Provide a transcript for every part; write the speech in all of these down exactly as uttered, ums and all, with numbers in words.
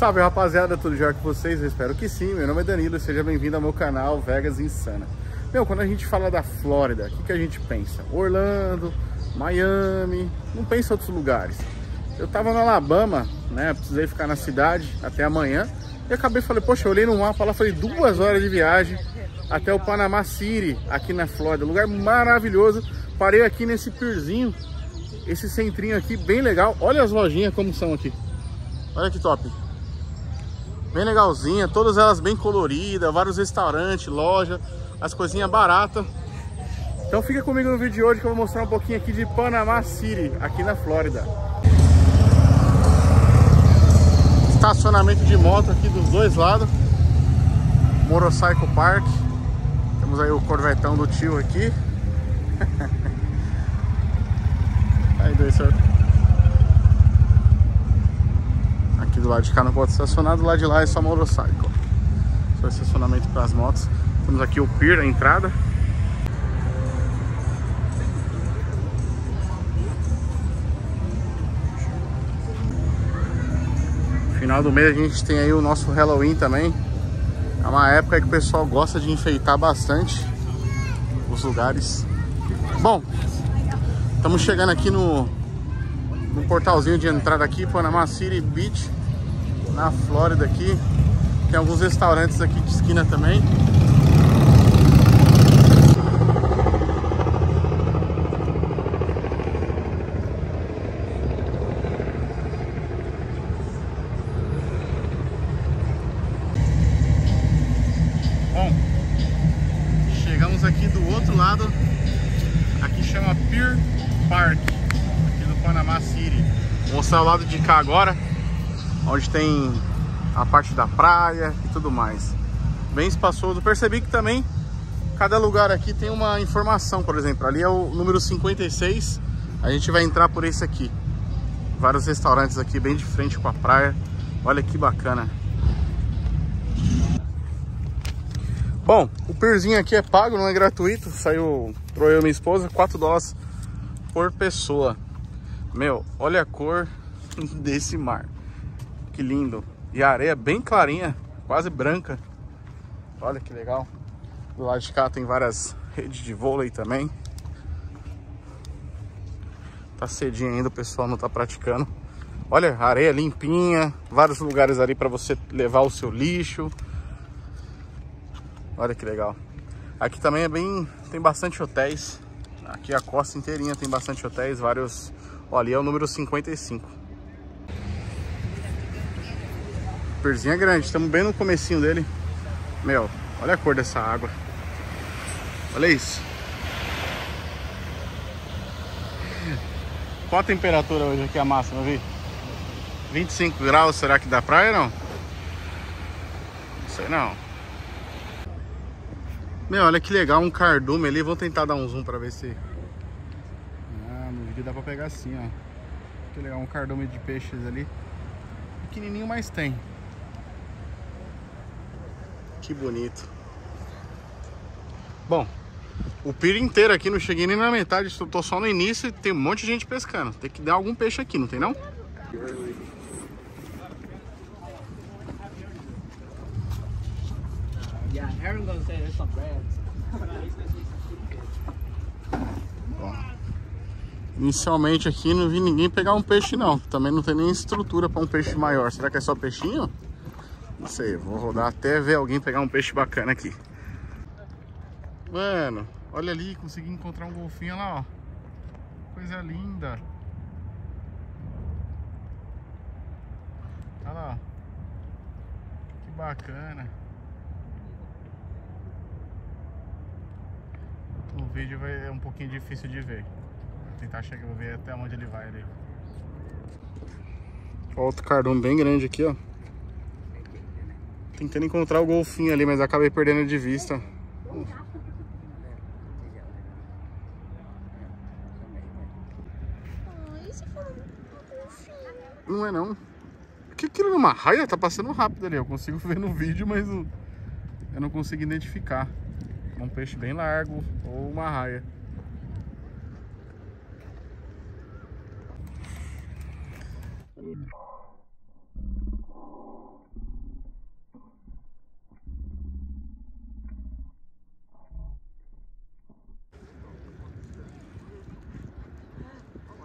Salve rapaziada, tudo jóia com vocês? Eu espero que sim. Meu nome é Danilo e seja bem-vindo ao meu canal Vegas Insana. Meu, quando a gente fala da Flórida, o que, que a gente pensa? Orlando, Miami, não pensa em outros lugares. Eu tava no Alabama, né? Precisei ficar na cidade até amanhã e acabei, falei, poxa, eu olhei no mapa lá, falei, duas horas de viagem até o Panama City, aqui na Flórida. Lugar maravilhoso. Parei aqui nesse pierzinho, esse centrinho aqui, bem legal. Olha as lojinhas como são aqui. Olha que top. Bem legalzinha, todas elas bem coloridas, vários restaurantes, loja, as coisinhas baratas. Então fica comigo no vídeo de hoje que eu vou mostrar um pouquinho aqui de Panama City, aqui na Flórida. Estacionamento de moto aqui dos dois lados. Motorcycle Park. Temos aí o corvetão do tio aqui. Aí, dois certo. Aqui do lado de cá não pode estacionar, do lado de lá é só motorcycle. Só estacionamento para as motos. Temos aqui o pier, a entrada. Final do mês a gente tem aí o nosso Halloween também. É uma época que o pessoal gosta de enfeitar bastante os lugares. Bom, estamos chegando aqui no, no portalzinho de entrada aqui, Panama City Beach, na Flórida aqui. Tem alguns restaurantes aqui de esquina também. Bom, chegamos aqui do outro lado. Aqui chama Pier Park, aqui no Panama City. Vou mostrar o lado de cá agora, onde tem a parte da praia e tudo mais. Bem espaçoso. Percebi que também cada lugar aqui tem uma informação. Por exemplo, ali é o número cinquenta e seis. A gente vai entrar por esse aqui. Vários restaurantes aqui bem de frente com a praia. Olha que bacana. Bom, o pierzinho aqui é pago, não é gratuito. Saiu, trouxe eu e minha esposa, quatro dólares por pessoa. Meu, olha a cor desse mar. Que lindo. E a areia bem clarinha, quase branca. Olha que legal. Do lado de cá tem várias redes de vôlei também. Tá cedinho ainda, o pessoal não tá praticando. Olha, areia limpinha. Vários lugares ali para você levar o seu lixo. Olha que legal. Aqui também é bem... tem bastante hotéis. Aqui a costa inteirinha tem bastante hotéis. Vários... Ó, ali é o número cinquenta e cinco. O pierzinho é grande, estamos bem no comecinho dele. Meu, olha a cor dessa água. Olha isso. Qual a temperatura hoje aqui, a máxima, vi? vinte e cinco graus, será que dá praia não? Não sei não. Meu, olha que legal, um cardume ali. Vou tentar dar um zoom pra ver se... Ah, no vídeo dá pra pegar assim, ó. Que legal, um cardume de peixes ali. Pequenininho, mas tem. Que bonito. Bom, o pier inteiro aqui, não cheguei nem na metade, estou só no início e tem um monte de gente pescando. Tem que dar algum peixe aqui, não tem não? Bom, inicialmente aqui não vi ninguém pegar um peixe não. Também não tem nem estrutura para um peixe maior. Será que é só peixinho? Não sei, vou rodar até ver alguém pegar um peixe bacana aqui. Mano, olha ali, consegui encontrar um golfinho lá, ó. Coisa linda. Olha lá, ó. Que bacana. No vídeo vai, é um pouquinho difícil de ver. Vou tentar chegar, vou ver até onde ele vai ali. Outro cardume bem grande aqui, ó. Tentando encontrar o golfinho ali, mas acabei perdendo de vista. Não é não. Que aquilo é uma raia? Tá passando rápido ali. Eu consigo ver no vídeo, mas eu não consigo identificar. É um peixe bem largo ou uma raia.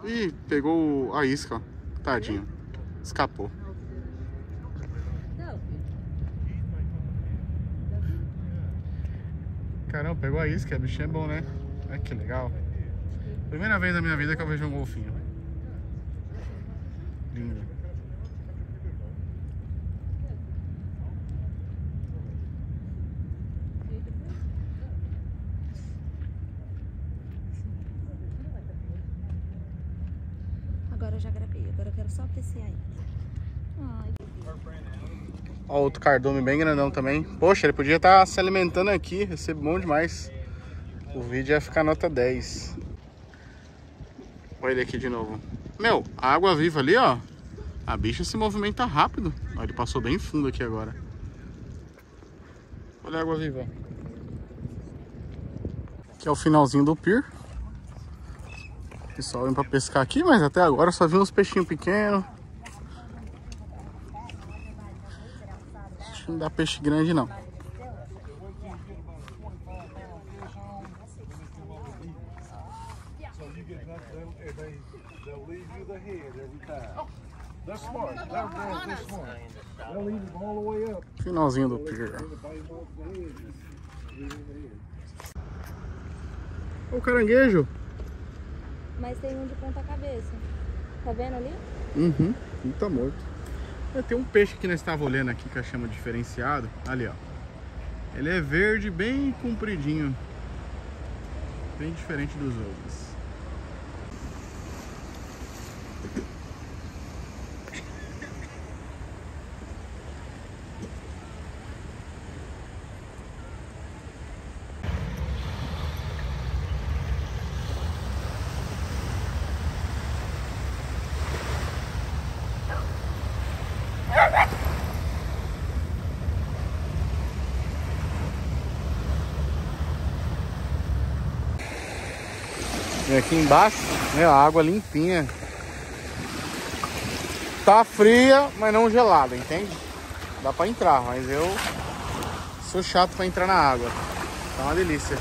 Ih, pegou a isca, ó. Tadinho. Escapou. Caramba, pegou a isca, a bichinha é bom, né? Olha que legal. Primeira vez na minha vida que eu vejo um golfinho. Lindo. Agora eu já gravei, agora eu quero só apreciar ele. Ai. Ó, outro cardume bem grandão também. Poxa, ele podia estar se alimentando aqui, ia ser bom demais. O vídeo ia ficar nota dez. Olha ele aqui de novo. Meu, a água viva ali, ó. A bicha se movimenta rápido. Ó, ele passou bem fundo aqui agora. Olha a água viva. Aqui é o finalzinho do pier. O pessoal vem pra pescar aqui, mas até agora só vi uns peixinhos pequenos. Acho que não dá peixe grande não. Finalzinho do pier. Olha o caranguejo. Mas tem um de ponta cabeça. Tá vendo ali? Uhum, ele tá morto. Tem um peixe que nós estávamos olhando aqui que eu chamo diferenciado. Ali, ó. Ele é verde, bem compridinho. Bem diferente dos outros. E aqui embaixo, né, a água limpinha. Tá fria, mas não gelada, entende? Dá pra entrar, mas eu sou chato pra entrar na água. Tá uma delícia.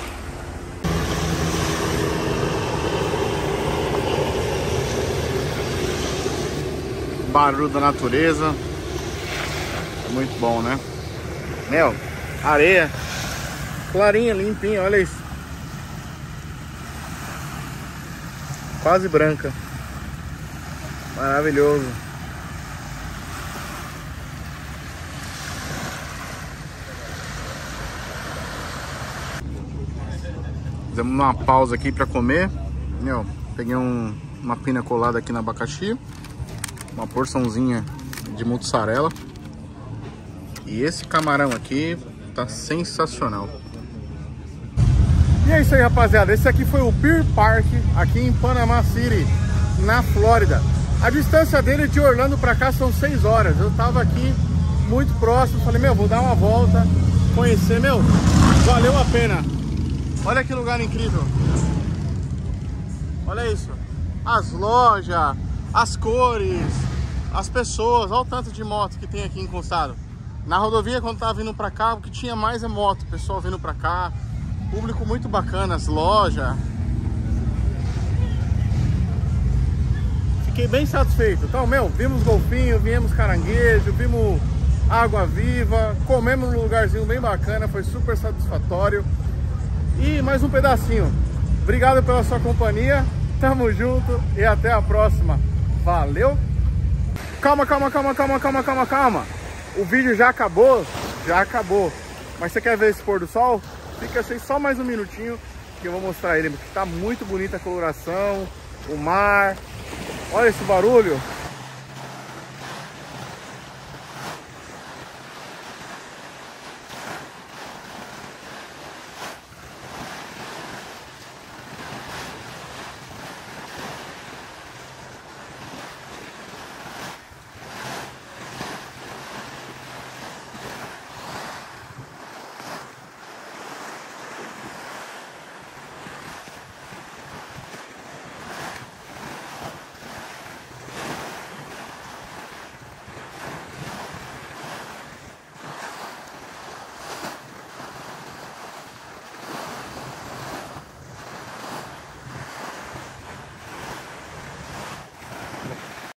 Barulho da natureza. É muito bom, né? Meu, areia clarinha, limpinha, olha isso. Quase branca. Maravilhoso. Fizemos uma pausa aqui para comer. Meu, peguei um, uma pina colada aqui no abacaxi. Uma porçãozinha de mussarela. E esse camarão aqui tá sensacional. E é isso aí, rapaziada. Esse aqui foi o Pier Park aqui em Panama City, na Flórida. A distância dele de Orlando pra cá são seis horas. Eu tava aqui muito próximo. Falei, meu, vou dar uma volta, conhecer, meu. Valeu a pena. Olha que lugar incrível. Olha isso. As lojas, as cores, as pessoas. Olha o tanto de moto que tem aqui encostado. Na rodovia, quando tava vindo pra cá, o que tinha mais é moto. O pessoal vindo pra cá. Público muito bacana, as lojas. Fiquei bem satisfeito. Então, meu, vimos golfinho, vimos caranguejo, vimos água viva, comemos num lugarzinho bem bacana, foi super satisfatório. E mais um pedacinho. Obrigado pela sua companhia, tamo junto e até a próxima. Valeu! Calma, calma, calma, calma, calma, calma, calma. O vídeo já acabou? Já acabou. Mas você quer ver esse pôr do sol? Fica assim só mais um minutinho que eu vou mostrar ele, porque tá muito bonita a coloração, o mar. Olha esse barulho.